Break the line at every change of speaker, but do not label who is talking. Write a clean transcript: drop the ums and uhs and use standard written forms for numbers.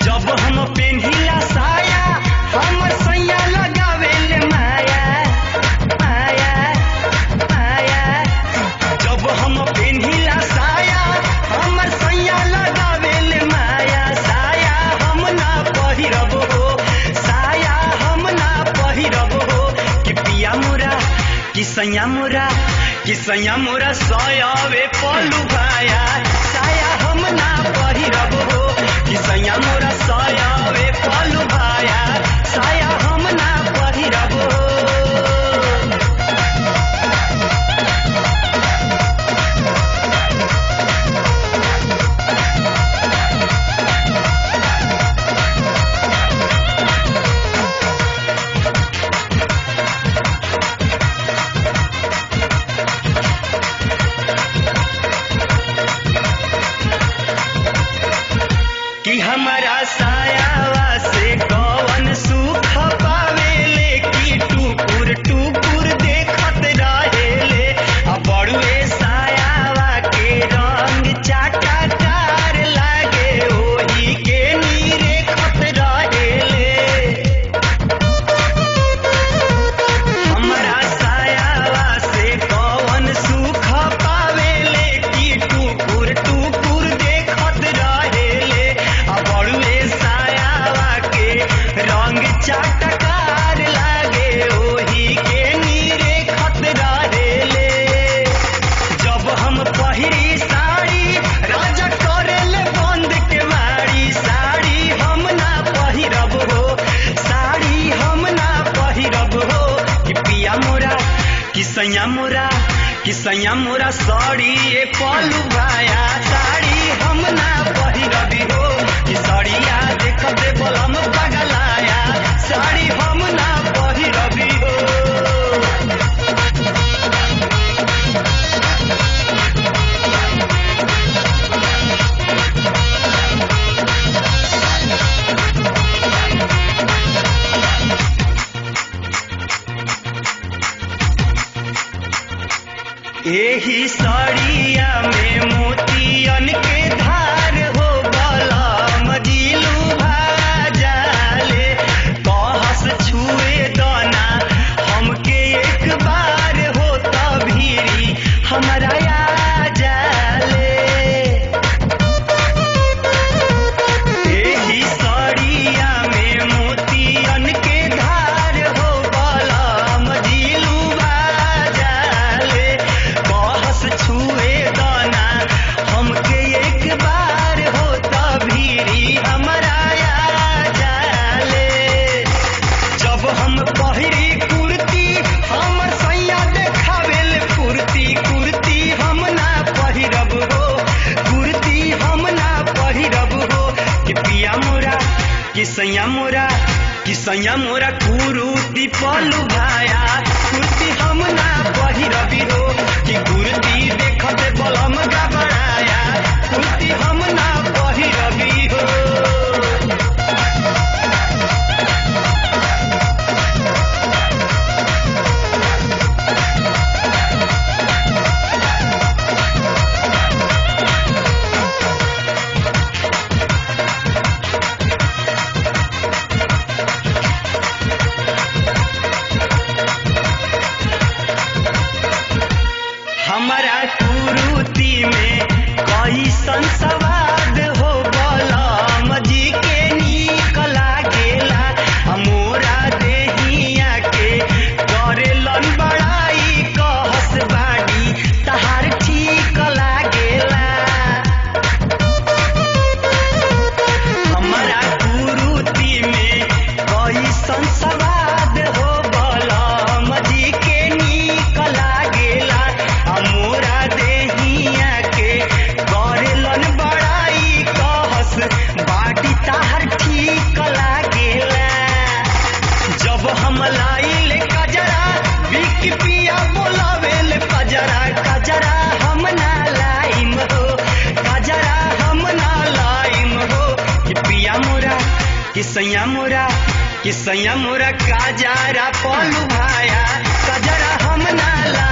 जब हम पेन्हिला साया हमर सैया लगावेले माया माया माया। जब हम पेन्हिला साया हमर सैया लगावेले माया। साया हम ना पहिरब हो, साया हम ना पहिरब हो कि पिया मोरा कि सैया मोरा कि सैया मोरा सयावे पलू भाया। साया हम ना पहिरब हो कि सैया मोरा सयावे पलू भाया। साया हम ना पहिरब हो। कि हमारा सायावा से कौन सुख पावेले कि टुकुर टुकुर देखत रहेले। अब बड़ुए सायावा के रंग चाटाकार लागे ओही के निरेखत रहेले। हमारा सायावा से कौन सुख पावेले कि टुकुर टुकुर देखत रहेले। बड़ुए सायावा के रंग चाटकार लागे ओही के निरेखत रहेले। जब हम पहिरी साड़ी राजा करेले बंद के मारी। साड़ी हम ना पहिरब हो, साड़ी हम ना पहिरब हो कि पिया मोरा कि सैया मोरा कि सैया मोरा साड़ी ए पलू भाया। साड़ी हम ना पहिरबी हो कि साड़िया देखते बलम पगलाया। साड़ी हम ना पहिरबी हो। एही साड़िया में मोतियन के धार हो बलम दिलू भाजाले। कहस छुए दाना हमके एक बार हो तभीरी हमरा आ जाले। एही साड़िया में मोतियन के धार हो बलम दिलू भाजाले। कहस छुए दाना हमके एक बार हो तभीरी हमरा आ जाले। जब हम पहिरी कुर्ती हमर सैया देखावेल कुर्ती। कुर्ती हम ना पहिरब हो, कुर्ती हम ना पहिरब हो कि पिया मोरा कि सैया मोरा कि सैया मोरा कुर्ती पलू भाया। कुर्ती हम ना पहिरबी हो कि कुर्ती देखते बलम घबराया। कुर्ती हम ना पहिरबी हो। हमारा कुर्ती में कैसन सवाद हो बलम जी के नीक लागेला। मोरा देहिया के करेलन बड़ाई कहस बाड़ी तहार ठीक लागेला। हमारा कुर्ती में कैसन सवाद हो बलम जी के नीक लागेला। मोरा देहिया के करेलन बड़ाई कहस बाटी ताहर ठीक लागेला। जब हम लाइल कजरा बिक पिया बोलावेल कजरा। कजरा हम ना लाइम हो, कजरा हम ना लाइम हो कि पिया मोरा कि सैया मोरा कि सैया मोरा कजरा पलू भाया। कजरा हम ना